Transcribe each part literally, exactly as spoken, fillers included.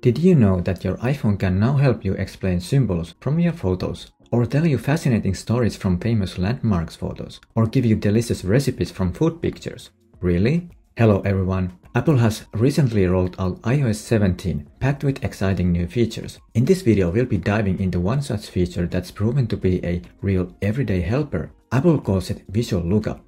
Did you know that your iPhone can now help you explain symbols from your photos, or tell you fascinating stories from famous landmarks photos, or give you delicious recipes from food pictures? Really? Hello everyone! Apple has recently rolled out i O S seventeen, packed with exciting new features. In this video we'll be diving into one such feature that's proven to be a real everyday helper. Apple calls it Visual Lookup.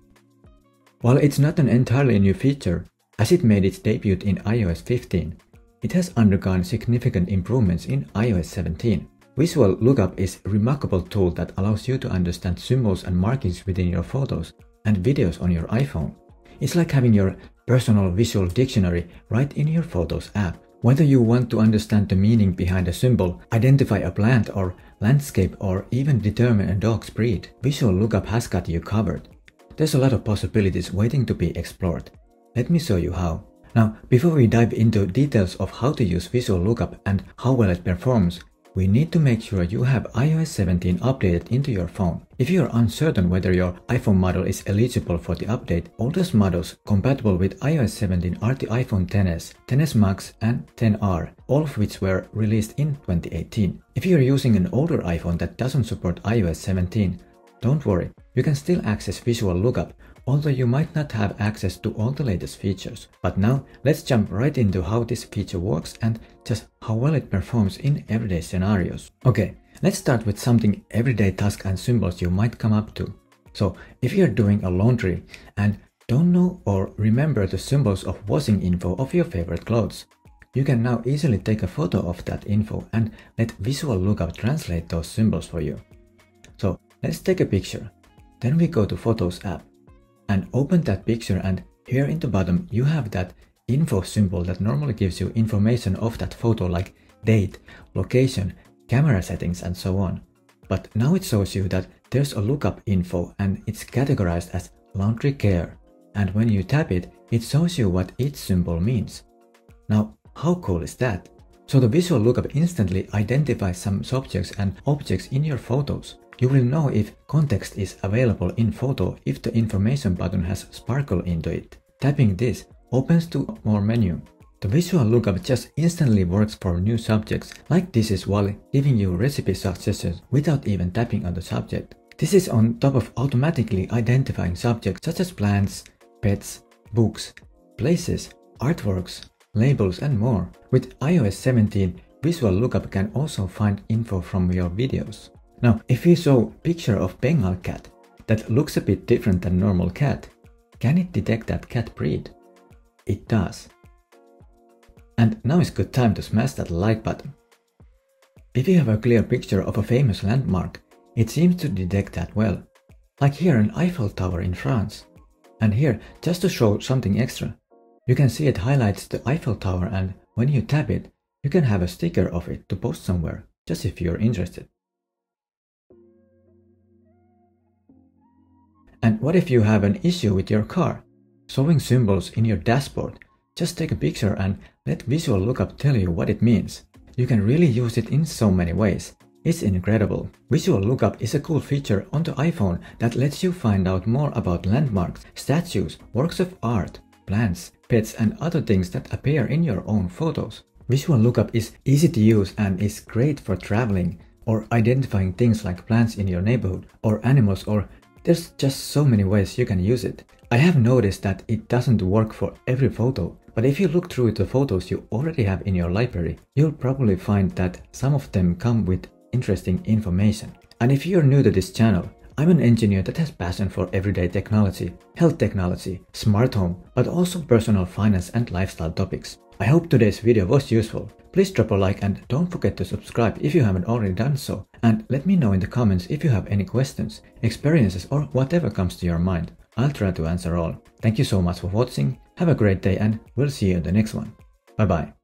While it's not an entirely new feature, as it made its debut in i O S fifteen, it has undergone significant improvements in i O S seventeen. Visual Lookup is a remarkable tool that allows you to understand symbols and markings within your photos and videos on your iPhone. It's like having your personal visual dictionary right in your Photos app. Whether you want to understand the meaning behind a symbol, identify a plant or landscape, or even determine a dog's breed, Visual Lookup has got you covered. There's a lot of possibilities waiting to be explored. Let me show you how. Now, before we dive into details of how to use Visual Lookup and how well it performs, we need to make sure you have i O S seventeen updated into your phone. If you are uncertain whether your iPhone model is eligible for the update, oldest models compatible with i O S seventeen are the iPhone X S, X S Max and X R, all of which were released in twenty eighteen. If you are using an older iPhone that doesn't support i O S seventeen, don't worry, you can still access Visual Lookup, although you might not have access to all the latest features. But now, let's jump right into how this feature works and just how well it performs in everyday scenarios. Okay, let's start with something everyday tasks and symbols you might come up to. So, if you're doing a laundry and don't know or remember the symbols of washing info of your favorite clothes, you can now easily take a photo of that info and let Visual Lookup translate those symbols for you. So, let's take a picture. Then we go to Photos app and open that picture, and here in the bottom you have that info symbol that normally gives you information of that photo like date, location, camera settings and so on. But now it shows you that there's a lookup info and it's categorized as laundry care, and when you tap it, it shows you what each symbol means. Now, how cool is that? So the Visual Lookup instantly identifies some subjects and objects in your photos. You will know if context is available in photo if the information button has sparkle into it. Tapping this opens to more menu. The Visual Lookup just instantly works for new subjects, like this is while giving you recipe suggestions without even tapping on the subject. This is on top of automatically identifying subjects such as plants, pets, books, places, artworks, labels and more. With i O S seventeen, Visual Lookup can also find info from your videos. Now, if we show a picture of Bengal cat that looks a bit different than normal cat, can it detect that cat breed? It does. And now is good time to smash that like button. If you have a clear picture of a famous landmark, it seems to detect that well. Like here an Eiffel Tower in France. And here, just to show something extra, you can see it highlights the Eiffel Tower, and when you tap it, you can have a sticker of it to post somewhere, just if you're interested. And what if you have an issue with your car? Showing symbols in your dashboard? Just take a picture and let Visual Lookup tell you what it means. You can really use it in so many ways. It's incredible. Visual Lookup is a cool feature on the iPhone that lets you find out more about landmarks, statues, works of art, plants, pets and other things that appear in your own photos. Visual Lookup is easy to use and is great for traveling or identifying things like plants in your neighborhood or animals, or there's just so many ways you can use it. I have noticed that it doesn't work for every photo, but if you look through the photos you already have in your library, you'll probably find that some of them come with interesting information. And if you're new to this channel, I'm an engineer that has passion for everyday technology, health technology, smart home, but also personal finance and lifestyle topics. I hope today's video was useful. Please drop a like and don't forget to subscribe if you haven't already done so. And let me know in the comments if you have any questions, experiences or whatever comes to your mind. I'll try to answer all. Thank you so much for watching, have a great day and we'll see you in the next one. Bye bye.